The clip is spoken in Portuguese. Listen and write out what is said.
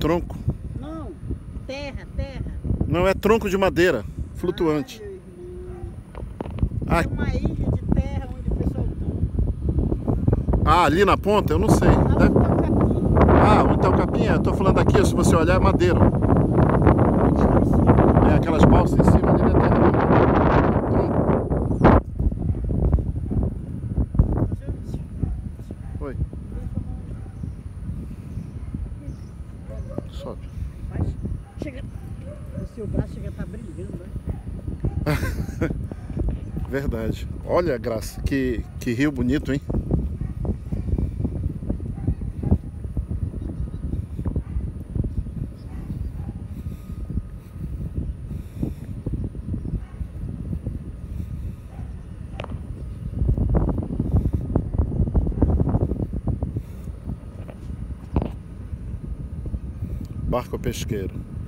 tronco. Não, terra, terra. Não, é tronco de madeira, flutuante. Ai, meu irmão. É uma ilha de terra onde o pessoal toma. Ah, ali na ponta? Eu não sei. Lá Deve... onde tá o capim. Ah, onde tá o capim? Eu tô falando aqui, se você olhar, é madeira. Eles estão em cima. É, aquelas balsas em cima ali não é terra não. Tronco. Oi. Sobe. Mas chega. O seu braço chega a estar brilhando, né? Verdade. Olha, Graça, que rio bonito, hein? Barco pesqueiro.